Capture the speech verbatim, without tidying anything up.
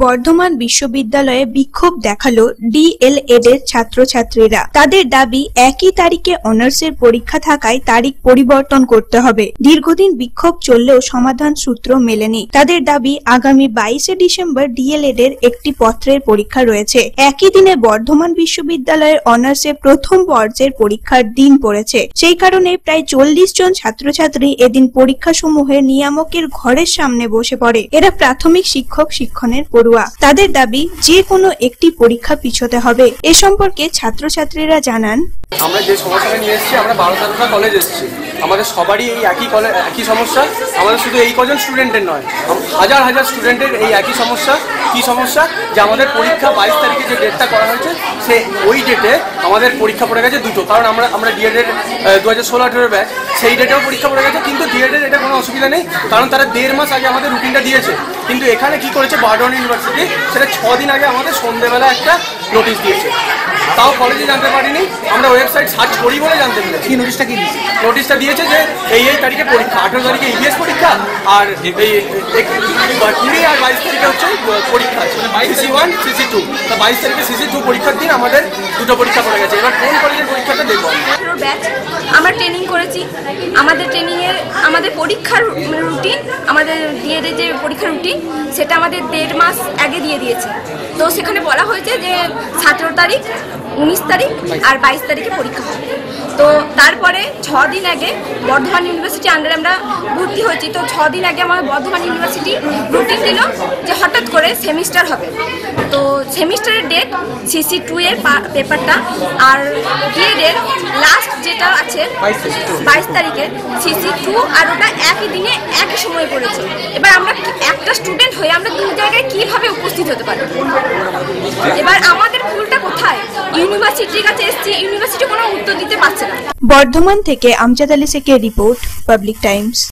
বর্ধমান বিশ্ববিদ্যালয়ে বিক্ষোভ দেখালো ডিএলএড এর ছাত্রছাত্রীরা। তাদের দাবি একই তারিখে অনার্সের পরীক্ষা থাকায় তারিখ পরিবর্তন করতে হবে। দীর্ঘদিন বিক্ষোভ চললেও সমাধান সূত্র মেলেনি। তাদের দাবি আগামী বাইশে ডিসেম্বর ডিএলএড এর একটি পত্রের পরীক্ষা রয়েছে। একই দিনে বর্ধমান বিশ্ববিদ্যালয়ের অনার্সের প্রথম পর্যায়ের পরীক্ষার দিন পড়েছে। সেই কারণে প্রায় চল্লিশ জন ছাত্রছাত্রী এদিন পরীক্ষা সমূহে নিয়ামকের ঘরের সামনে বসে পড়ে। এরা প্রাথমিক শিক্ষক শিক্ষণের পড়ুয়া। তাদের দাবি যে কোনো একটি পরীক্ষা পিছোতে হবে। এ সম্পর্কে ছাত্রছাত্রীরা জানান, আমরা যে সমস্যাটা নিয়ে এসেছি, আমরা বারো তেরোটা কলেজ এসেছি, আমাদের সবারই এই একই কলেজ একই সমস্যা। আমাদের শুধু এই কজন স্টুডেন্টের নয়, হাজার হাজার স্টুডেন্টের এই একই সমস্যা। কি সমস্যা? যে আমাদের পরীক্ষা বাইশ তারিখে যে ডেটটা করা হয়েছে, সে ওই ডেটে আমাদের পরীক্ষা পড়ে গেছে দুটো। কারণ আমরা আমরা ডিএডের দু হাজার ষোলো আঠেরোর ব্যাচ, সেই ডেটেও পরীক্ষা পড়ে গেছে। কিন্তু ডিএডের এটা কোনো অসুবিধা নেই, কারণ তারা দেড় মাস আগে আমাদের রুটিনটা দিয়েছে। কিন্তু এখানে কি করেছে বর্ধমান ইউনিভার্সিটি, সেটা ছ দিন আগে আমাদের সন্ধ্যেবেলা একটা নোটিশ দিয়েছে। তাও কলেজে জানতে পারিনি, আমরা ওয়েবসাইট সার্চ করি বলে জানতে পেরেছি। কি নোটিশটা কি দিয়েছে? নোটিশটা দিয়েছে যে এই এই তারিখে পরীক্ষা, আঠেরো তারিখে ইভিএস পরীক্ষা, আর এই কুড়ি আর বাইশ তারিখে হচ্ছে পরীক্ষা আছে সিসি ওয়ান সিসি টু। তা বাইশ তারিখে সিসি টু পরীক্ষার দিন আমাদের দুটো পরীক্ষা পড়ে গেছে। এবার কোন কলেজের পরীক্ষাটা দেখবো? ব্যাচ আমরা ট্রেনিং করেছি। আমাদের ট্রেনিংয়ের আমাদের পরীক্ষার রুটিন, আমাদের ডিএডের যে পরীক্ষার রুটিন, সেটা আমাদের দেড় মাস আগে দিয়ে দিয়েছে। তো সেখানে বলা হয়েছে যে সতেরো তারিখ, উনিশ তারিখ আর বাইশ তারিখে পরীক্ষা হবে। তো তারপরে ছ দিন আগে বর্ধমান ইউনিভার্সিটি আন্ডারে আমরা ভর্তি হয়েছি। তো ছ দিন আগে আমার বর্ধমান ইউনিভার্সিটি রুটিন দিল যে হঠাৎ করে সেমিস্টার হবে। তো সেমিস্টারের ডেট সিসি টু এর পেপারটা আর ডিএডের লাস্ট যেটা আছে বাইশ তারিখে সিসি টু, আর ওটা একই দিনে একই সময় পড়েছে। এবার আমরা একটা স্টুডেন্ট হয়ে আমরা দু জায়গায় কিভাবে উপস্থিত হতে পারি? এবার আমাদের ভুলটা কোথায়? ইউনিভার্সিটির কাছে এসেছি, ইউনিভার্সিটি কোনো উত্তর দিতে পারছে না। বর্ধমান থেকে আমজাদ আলী শেখের রিপোর্ট, পাবলিক টাইমস।